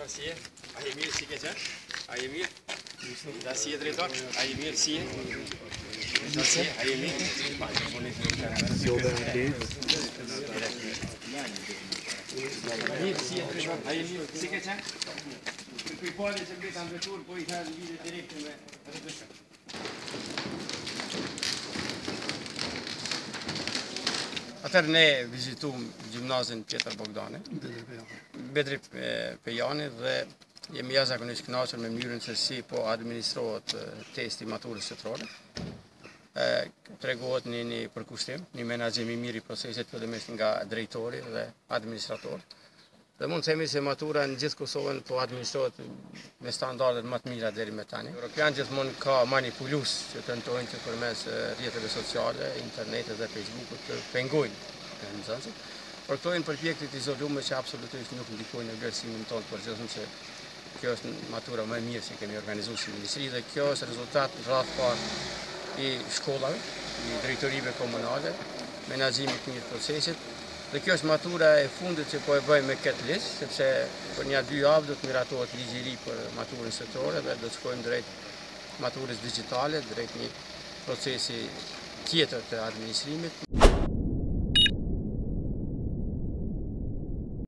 drejtor si je? A je mirë si ke qenë? A je mirë? Da si je drejtor? A je mirë si je? Drejtor si je? A je mirë? Mirë si je drejtor? A je mirë? Si ke qenë? Kërkuj pali që mbeta në vetur, po i thërë lidhe direkte me rëdëshën. Atër ne vizitum gjimnazin Pjetër Bogdani, Bedri Pejani, dhe jemi jashtëzakonisht kënaqur me mënyrën se si po administrohet testi maturës shtetërore. Tregohet një përkushtim, një menaxhim i mirë i procesit, fillimisht nga drejtori dhe administrator. Dhe mund të themi se matura në gjithë Kosovën po administrohet me standardet më të mira deri më tani. Europian gjithmonë ka manipulus që tentojnë që përmes rrjeteve sociale, internetit dhe Facebookut të pengojnë nxënësit. Por këto janë përpjekje të izoluara që absolutisht nuk ndikojnë në vlerësimin tonë të përgjithshëm, se kjo është matura më e mirë që kemi organizuar si ministri dhe kjo është rezultat rreth parë i shkollave, i drejtorive komunale, menaxhimit të mirë procesit. Dhe kjo është matura e fundit që po e bëjmë me këtë listë, sepse për një 2 javë do të miratohet ligji i ri për maturën shtetërore dhe do të shkojmë drejt maturës digjitale, drejt një procesi tjetër të administrimit,